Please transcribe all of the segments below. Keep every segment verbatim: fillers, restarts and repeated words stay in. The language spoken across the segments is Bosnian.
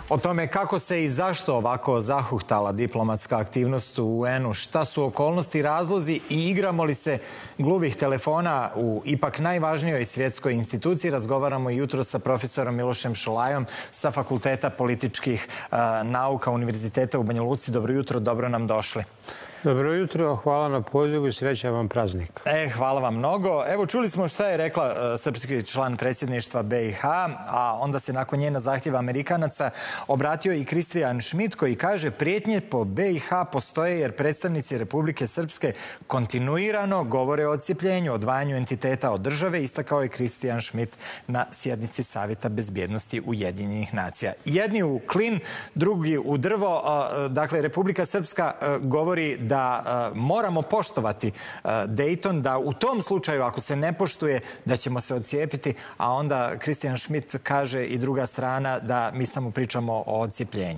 O tome kako se i zašto ovako zahuktala diplomatska aktivnost u U N-u, šta su okolnosti, razlozi i igramo li se gluvih telefona u ipak najvažnijoj svjetskoj instituciji, razgovaramo i jutro sa profesorom Milošem Šolajom sa Fakulteta političkih uh, nauka Univerziteta u Banja Luci. Dobro jutro, dobro nam došli. Dobro jutro, hvala na pozivu i srećan vam praznik. E, hvala vam mnogo. Evo, čuli smo šta je rekla uh, srpski član predsjedništva B i H, a onda se nakon njena zahtjeva Amerikanaca obratio i Kristijan Šmit koji kaže prijetnje po B i H postoje jer predstavnici Republike Srpske kontinuirano govore o odcijepljenju, odvajanju entiteta od države, istakao je Kristijan Šmit na sjednici Savjeta bezbjednosti Ujedinjenih nacija. Jedni u klin, drugi u drvo. Uh, dakle, Republika Srpska uh, govori da da uh, moramo poštovati uh, Dayton, da u tom slučaju ako se ne poštuje da ćemo se odcijepiti, a onda Kristijan Šmit kaže i druga strana da mi samo pričamo o odcijepljenju.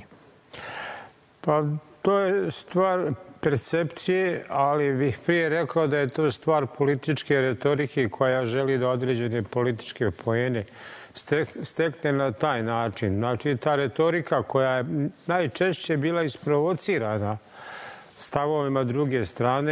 Pa to je stvar percepcije, ali bih prije rekao da je to stvar političke retorike koja želi da određene političke poene stekne na taj način. Znači ta retorika koja je najčešće bila isprovocirana stavovima druge strane,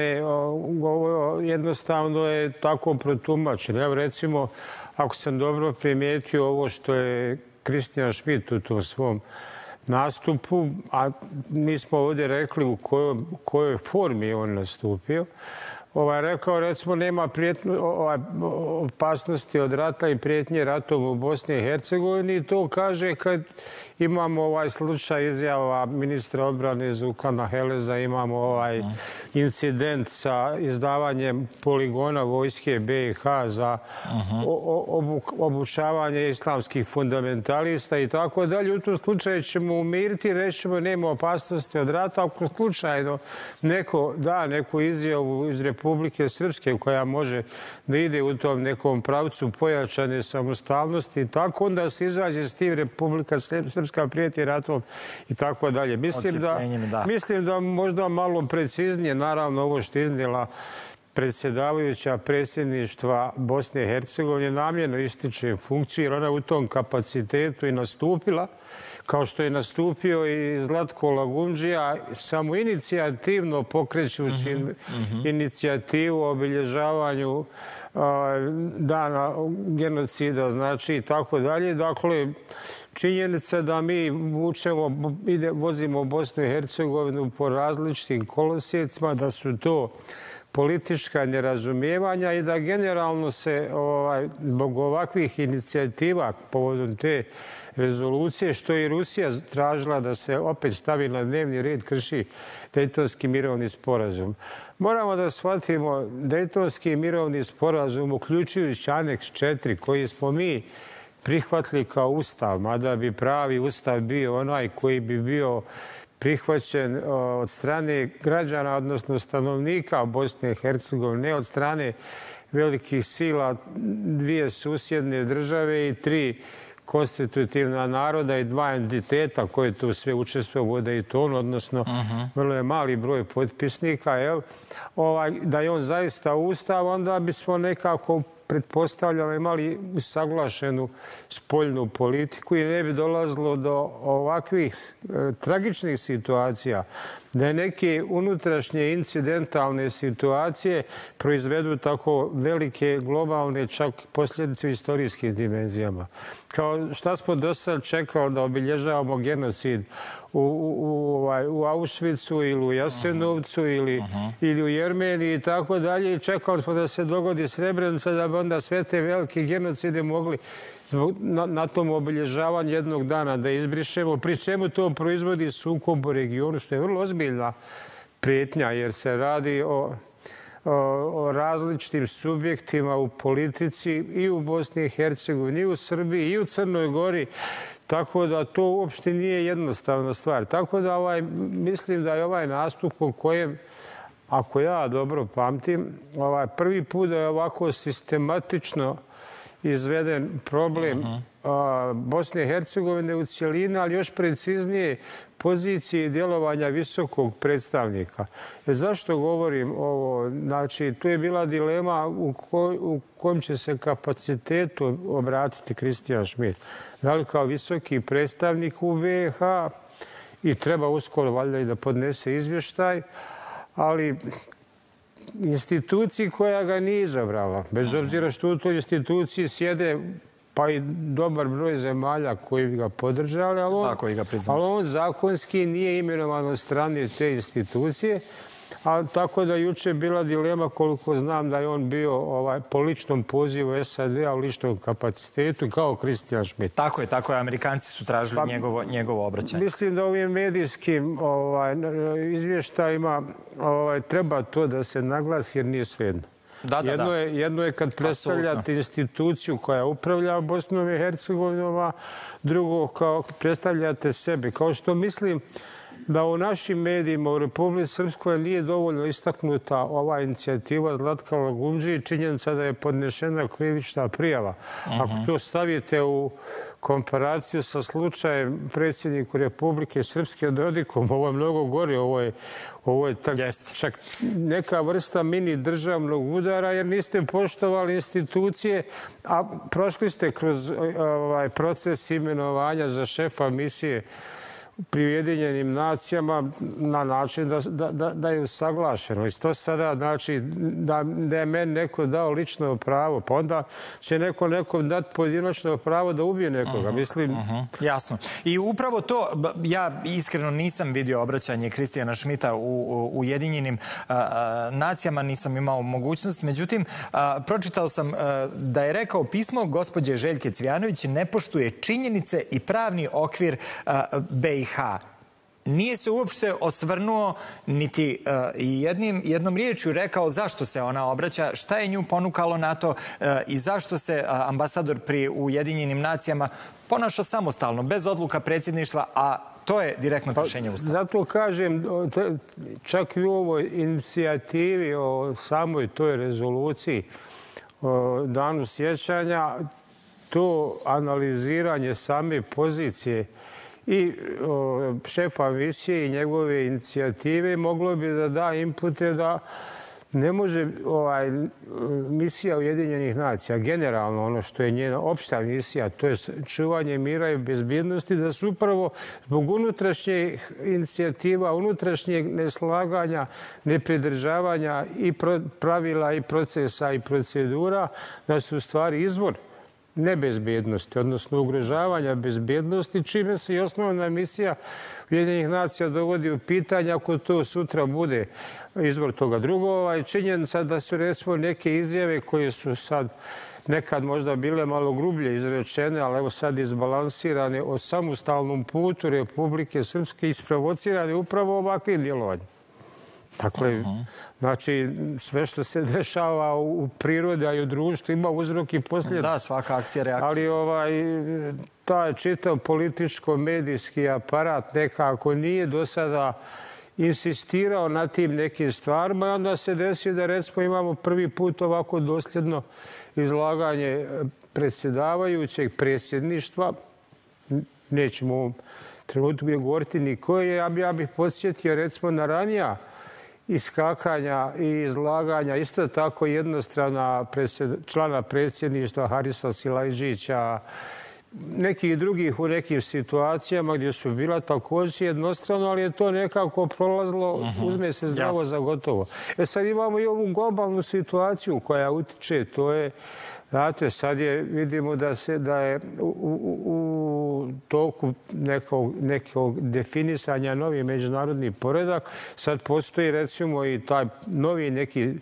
jednostavno je tako protumačeno. Evo recimo, ako sam dobro primijetio ovo što je Kristijan Šmit u tom svom nastupu, a mi smo ovdje rekli u kojoj, kojoj formi je on nastupio, Ovaj, rekao, recimo, nema prijetno, ovaj, opasnosti od rata i prijetnje ratom u Bosni i Hercegovini. I to kaže kad imamo ovaj slučaj izjava ministra odbrane Zukana Heleza, imamo ovaj incident sa izdavanjem poligona vojske B i H za obu, obučavanje islamskih fundamentalista i tako dalje. U tom slučaju ćemo umiriti, rećemo nema opasnosti od rata. Ako slučajno neko da neku izjavu iz Republike Srpske koja može da ide u tom nekom pravcu pojačane samostalnosti i tako, onda se izađe s tim Republika Srpska prijeti ratom i tako dalje. Mislim da, mislim da možda malo preciznije, naravno ovo što je iznijela predsjedavajuća predsjedništva Bosne i Hercegovine namjerno ističe funkciju jer ona u tom kapacitetu i nastupila, kao što je nastupio i Zlatko Lagundžija, samo inicijativno pokrećući uh-huh, uh-huh. inicijativu o obilježavanju uh, dana genocida, znači i tako dalje. Dakle, činjenica da mi vučemo, ide, vozimo Bosnu i Hercegovinu po različitim kolosijecima, da su to politička nerazumijevanja i da generalno se ovaj, zbog ovakvih inicijativa povodom te rezolucije, što je i Rusija tražila da se opet stavi na dnevni red, krši Dejtonski mirovni sporazum. Moramo da shvatimo Dejtonski mirovni sporazum, uključujući aneks četiri, koji smo mi prihvatili kao ustav, mada bi pravi ustav bio onaj koji bi bio prihvaćen od strane građana, odnosno stanovnika Bosne i Hercegovine, ne od strane velikih sila, dvije susjedne države i tri konstitutivna naroda i dva entiteta koje tu sve učestvuju u Daytonu, odnosno uh-huh. vrlo je mali broj potpisnika, jel? Ovaj, da je on zaista ustav, onda bismo nekako pretpostavljamo imali usaglašenu spoljnu politiku i ne bi dolazilo do ovakvih e, tragičnih situacija, da je neke unutrašnje incidentalne situacije proizvedu tako velike globalne čak posljedice u istorijskim dimenzijama. Kao šta smo do sad čekali da obilježavamo genocid u, u, u, ovaj, u Auschwitzu ili u Jasenovcu uh-huh. ili, uh-huh. ili u Jermeniji i tako dalje. Čekali smo da se dogodi Srebrenica, da bi onda sve te velike genocide mogli na, na tom obilježavanju jednog dana da izbrišemo. Pri čemu to proizvodi sukob u regionu, što je vrlo ozbiljna prijetnja, jer se radi o, o, o različitim subjektima u politici i u Bosni i Hercegovini, i u Srbiji, i u Crnoj Gori. Tako da to uopšte nije jednostavna stvar. Tako da ovaj, mislim da je ovaj nastup u kojem, ako ja dobro pamtim, ovaj prvi put da je ovako sistematično izveden problem uh-huh. Bosne i Hercegovine u cijelini, ali još preciznije pozicije i djelovanja visokog predstavnika. E zašto govorim ovo? Znači, tu je bila dilema u, koj, u kojem će se kapacitetu obratiti Kristijan Šmit. Da li kao visoki predstavnik u B i H i treba uskoro valjda i da podnese izvještaj, ali instituciji koja ga nije izabrala, bez obzira što u toj instituciji sjede pa i dobar broj zemalja koji bi ga podržali, ali on, ali on zakonski nije imenovan od strane te institucije. A tako da juče je bila dilema, koliko znam da je on bio ovaj, po ličnom pozivu S A D-a u ličnom kapacitetu kao Kristijan Šmit. Tako je, tako je. Amerikanci su tražili pa, njegovo, njegovo obraćanje. Mislim da ovim medijskim ovaj, izvještajima ovaj, treba to da se naglasi jer nije svejedno. Da, da, jedno, da. je, jedno je kad predstavljate Absolutno. instituciju koja upravlja Bosnom i Hercegovinom, a drugo kao predstavljate sebe. Kao što mislim da u našim medijima u Republici Srpskoj nije dovoljno istaknuta ova inicijativa Zlatka Lagundži i činjenica da je podnešena krivična prijava. Uh-huh. Ako to stavite u komparaciju sa slučajem predsjedniku Republike Srpske Dodikom, ovo je mnogo gore, ovo je, ovo je tak, čak neka vrsta mini državnog udara jer niste poštovali institucije, a prošli ste kroz ovaj, proces imenovanja za šefa misije pri Ujedinjenim nacijama na način da, da, da, da je usaglašeno. I to sada znači da, da je meni neko dao lično pravo, pa onda će neko nekom dati pojedinačno pravo da ubije nekoga. Uh-huh, Mislim... uh-huh. Jasno. I upravo to, ja iskreno nisam vidio obraćanje Kristijana Šmita u, u Ujedinjenim a, a, nacijama, nisam imao mogućnost. Međutim, a, pročitao sam a, da je rekao pismo gospođe Željke Cvijanović ne poštuje činjenice i pravni okvir a, B i H. Nije se uopšte osvrnuo niti uh, jednim, jednom riječju rekao zašto se ona obraća, šta je nju ponukalo na to uh, i zašto se uh, ambasador pri Ujedinjenim nacijama ponaša samostalno, bez odluka predsjedništva, a to je direktno kršenje Ustava. Zato kažem, čak i u ovoj inicijativi o samoj toj rezoluciji o danu sjećanja, to analiziranje same pozicije i o, šefa misije i njegove inicijative moglo bi da da inpute da ne može ovaj, misija Ujedinjenih nacija, generalno ono što je njena opšta misija, to je čuvanje mira i bezbjednosti, da su upravo zbog unutrašnjih inicijativa, unutrašnjeg neslaganja, nepridržavanja i pravila i procesa i procedura, da su u stvari izvor nebezbjednosti, odnosno ugrožavanja bezbjednosti, čime se i osnovna misija Ujedinjenih nacija dovodi u pitanje ako to sutra bude izvor toga. Drugo, je činjenica da su recimo neke izjave koje su sad nekad možda bile malo grublje izrečene, ali evo sad izbalansirane o samostalnom putu Republike Srpske isprovocirane upravo ovakvim djelovanjem. Dakle, uh-huh. znači, sve što se dešava u prirodi, a i u društvu ima uzrok i posljedice. Da, svaka akcija, reakcija. Ali ovaj, taj čitav političko-medijski aparat nekako nije do sada insistirao na tim nekim stvarima i onda se desi da recimo imamo prvi put ovako dosljedno izlaganje predsjedavajućeg predsjedništva. Nećemo u ovom trenutku govoriti ni koje. Ja, ja bih podsjetio recimo na ranija iskakanja i izlaganja, isto tako jednostrana predsjed, člana predsjedništva Harisa Silajđića, nekih drugih u nekim situacijama gdje su bila također jednostrano, ali je to nekako prolazilo, uh-huh. uzme se zdravo Jasno. za gotovo. E sad imamo i ovu globalnu situaciju koja utiče, to je, znate, sad je, vidimo da se da je u, u, u toku nekog, nekog definisanja novi međunarodni poredak, sad postoji recimo i taj novi neki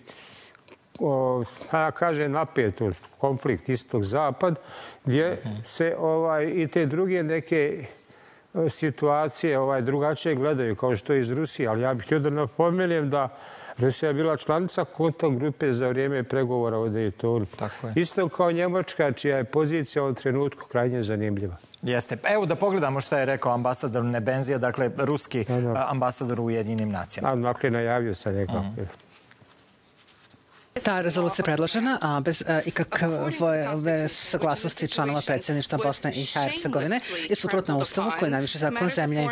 O, ja kažem napetost, konflikt istok-zapad, gdje se ovaj, i te druge neke situacije ovaj, drugačije gledaju, kao što je iz Rusije. Ali ja bih htio da napomenem da Rusija je bila članica kontakt grupe za vrijeme pregovora o Daytonu. Isto kao Njemačka, čija je pozicija u ovom trenutku krajnje zanimljiva. Jeste. Evo da pogledamo što je rekao ambasador Nebenzija, dakle ruski da, da. ambasador u Ujedinjenim nacijama. Dakle, najavio sam nekako. Mm. Ta rezolucija je predložena, a bez ikakve saglasnosti članova predsjedništva Bosne i Hercegovine je suprotno Ustavu koji je najviši zakon zemlje.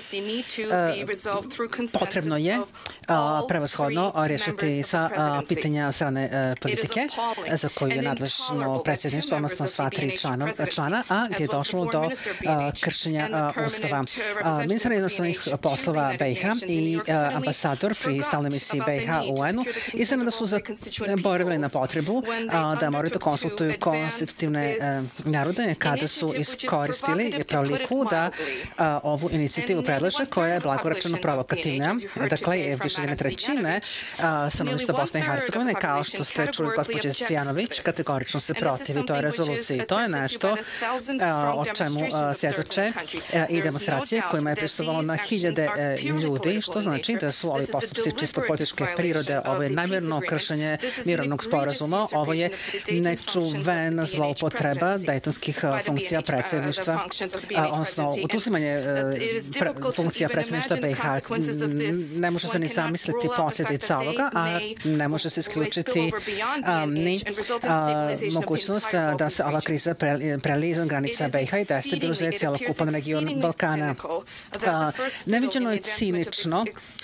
Potrebno je prevashodno rješiti sva pitanja strane politike za koju je nadležno predsjedništvo, odnosno sva tri člana, a gdje je došlo do kršenja Ustava. Ministar inostranih poslova B i H i ambasador pri stalnoj misiji B i H u U N-u iznenada su zaboravili na potrebu da moraju da konsultuju konstitutivne narode kada su iskoristili priliku da ovu inicijativu predlaže koja je blagorečeno provokativna. Dakle, više jedne trećine stanovništva Bosne i Hercegovine, kao što ste čuli gospođe Cvijanović, kategorično se protivi toj rezoluciji. To je nešto o čemu svjedoče i demonstracije kojima je prisustvovalo na hiljade ljudi, što znači da su ovi postupci čisto političke prirode. Ovo je namjerno kršenje mirovnog sporazuma. Ovo je nečuvena zloupotreba dejtonskih funkcija predsjedništva, odnosno oduzimanje funkcija predsjedništva B i H. Ne može se ni zamisliti posljedica ovoga, a ne može se isključiti ni mogućnost da se ova kriza prelije izvan granica B i H i destabilizuje cjelokupan region Balkana. Neviđeno je cinično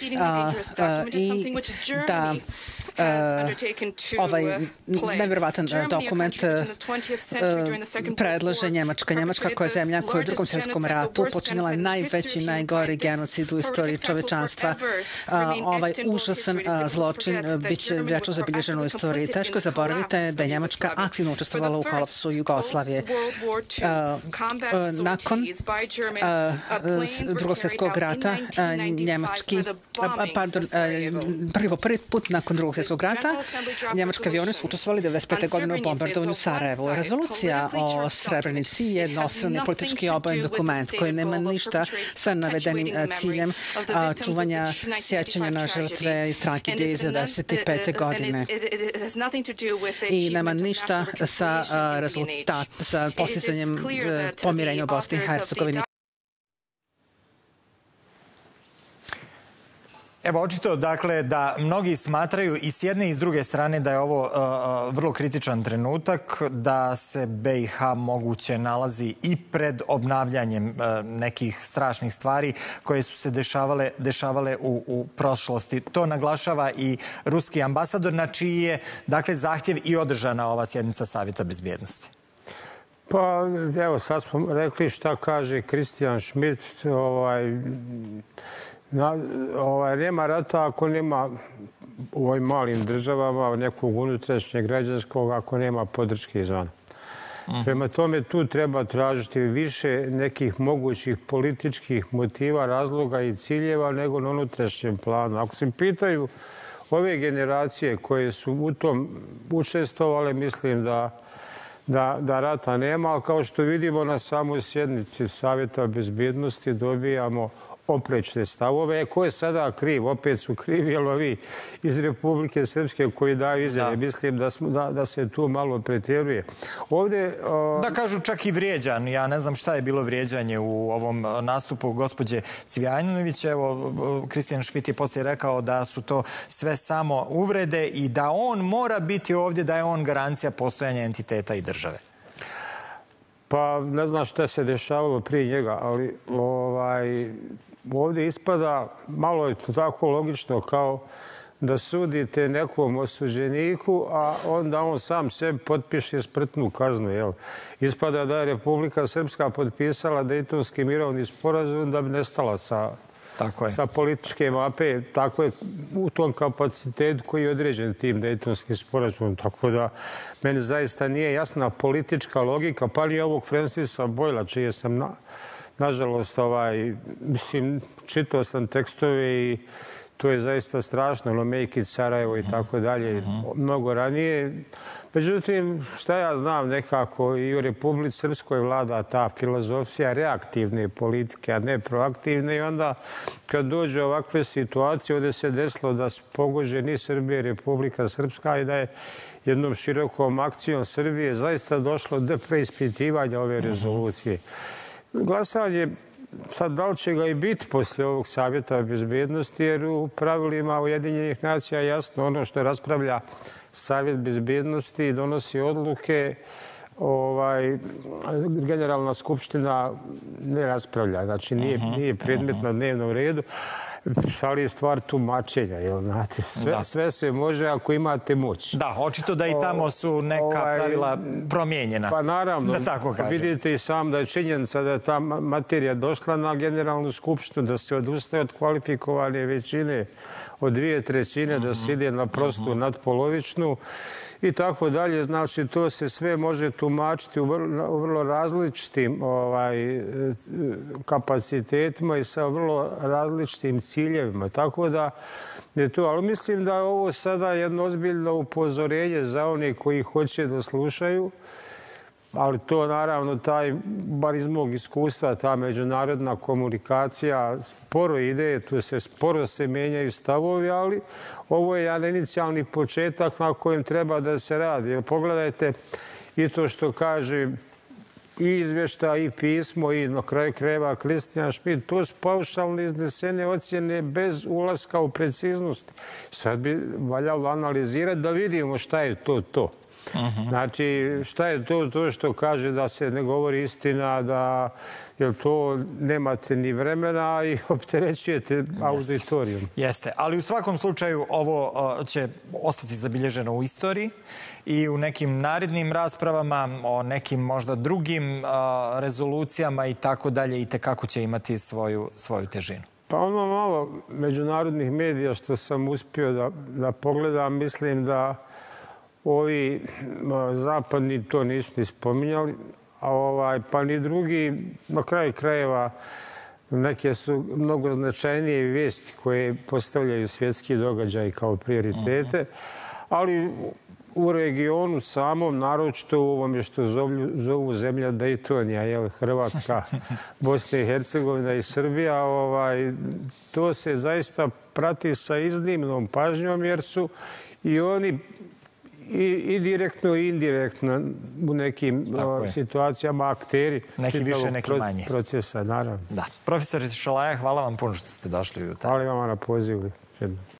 i da ovaj nevjerovatan dokument predlaže Njemačka. Njemačka koja je zemlja koja je u drugom svjetskom ratu počinila najveći, najgori genocid u istoriji čovječanstva. Ovaj užasan zločin bit će vječno zabilježen u istoriji. Teško zaboravite da je Njemačka aktivno učestvovala u kolapsu Jugoslavije. Nakon drugog svjetskog rata njemački, pardon, prvo prvi put nakon drugog svjetskog rata njemački avioni su učestvovali devedeset pete godine u bombardovanju Sarajevu. Rezolucija o Srebrenici je jednostrani politički obojen dokument koji nema ništa sa navedenim ciljem čuvanja sjećanja na žrtve iz tragedije iz devedeset pete godine. I nema ništa sa rezultat, sa postizanjem pomirenja u Bosni i Hercegovini. Evo, očito, dakle, da mnogi smatraju i s jedne i s druge strane da je ovo uh, vrlo kritičan trenutak, da se B i H moguće nalazi i pred obnavljanjem uh, nekih strašnih stvari koje su se dešavale, dešavale u, u prošlosti. To naglašava i ruski ambasador, na čiji je, dakle, zahtjev i održana ova sjednica Savjeta bezbjednosti. Pa, evo, sad smo rekli šta kaže Christian Schmidt, ovaj... Na, ovaj, nema rata ako nema u ovim malim državama nekog unutrašnjeg građanskog, ako nema podrške izvana. Uh-huh. Prema tome tu treba tražiti više nekih mogućih političkih motiva, razloga i ciljeva nego na unutrašnjem planu. Ako se pitaju ove generacije koje su u tom učestvovale, mislim da, da, da rata nema, ali kao što vidimo na samoj sjednici Savjeta bezbjednosti dobijamo oprečne stavove. Ko je sada kriv? Opet su krivi ovi iz Republike Srpske koji daju izjave. Mislim da, smo, da, da se tu malo pretjeruje. Ovdje... O... Da kažu čak i vrijeđan. Ja ne znam šta je bilo vrijeđanje u ovom nastupu gospođe Cvijanović. Evo, Christian Schmidt je poslije rekao da su to sve samo uvrede i da on mora biti ovdje, da je on garancija postojanja entiteta i države. Pa ne znam šta se dešavalo prije njega, ali ovaj, ovdje ispada, malo je to tako logično kao da sudite nekom osuđeniku, a onda on sam sebi potpiše smrtnu kaznu. Jel? Ispada da je Republika Srpska potpisala Dejtonski mirovni sporazum da bi nestala sa, tako je. sa političke mape. Tako je u tom kapacitetu koji je određen tim Dejtonskim sporazumom. Tako da meni zaista nije jasna politička logika, pa ni ovog Francisa Boyla, čije sam na, nažalost, ovaj, mislim, čitao sam tekstove i to je zaista strašno, ono Make it Sarajevo i tako dalje, mnogo ranije. Međutim, šta ja znam, nekako i u Republici Srpskoj vlada ta filozofija reaktivne politike, a ne proaktivne. I onda kad dođe ovakve situacije, ovdje se desilo da su pogođeni Srbije i Republika Srpska i da je jednom širokom akcijom Srbije zaista došlo do preispitivanja ove rezolucije. Glasanje, sad da li će ga i biti poslije ovog Savjeta bezbjednosti, jer u pravilima Ujedinjenih nacija jasno ono što raspravlja Savjet bezbednosti donosi odluke, ovaj, Generalna skupština ne raspravlja, znači nije, nije predmet na dnevnom redu, ali je stvar tumačenja, jel, znate, sve, sve se može ako imate moć. Da, očito da i tamo su neka ovaj, pravila promijenjena. Pa naravno, da tako kažem. Vidite i sam da je činjenica da je ta materija došla na Generalnu skupštinu, da se odustaje od kvalifikovane većine od dvije trećine, da se ide na prostu nadpolovičnu i tako dalje. Znači, to se sve može tumačiti u vrlo, u vrlo različitim ovaj, kapacitetima i sa vrlo različitim ciljevima. Tako da je to, ali mislim da je ovo sada jedno ozbiljno upozorenje za one koji hoće da slušaju, ali to naravno, taj, bar iz mog iskustva, ta međunarodna komunikacija sporo ide, tu se sporo se menjaju stavovi, ali ovo je jedan inicijalni početak na kojem treba da se radi. Pogledajte i to što kaže i izvještaj, i pismo, i na kraju krajeva Kristijan Šmit. To su paušalne iznesene ocjene bez ulaska u preciznost. Sad bi valjalo analizirati da vidimo šta je to to. Znači, šta je to, to što kaže da se ne govori istina, da jer to nemate ni vremena i opterećujete auditorijum. Jeste, ali u svakom slučaju ovo će ostati zabilježeno u istoriji i u nekim narednim raspravama, o nekim možda drugim rezolucijama i tako dalje, i tekako će imati svoju, svoju težinu. Pa ono malo međunarodnih medija što sam uspio da, da pogledam, mislim da ovi zapadni to nisu ni spominjali, a ovaj, pa ni drugi, na kraju krajeva, neke su mnogo značajnije vijesti koje postavljaju svjetski događaj kao prioritete, ali u regionu samom, naročito u ovome što zovu, zovu zemlja Daytonija, jel, Hrvatska, Bosna i Hercegovina i Srbija, ovaj, to se zaista prati sa iznimnom pažnjom, jer su i oni I, i direktno i indirektno u nekim o, situacijama akteri neki više, neki pro, manje. procesa, naravno. Da. Profesor Šalaja, hvala vam puno što ste došli u Hvala vam na pozivu.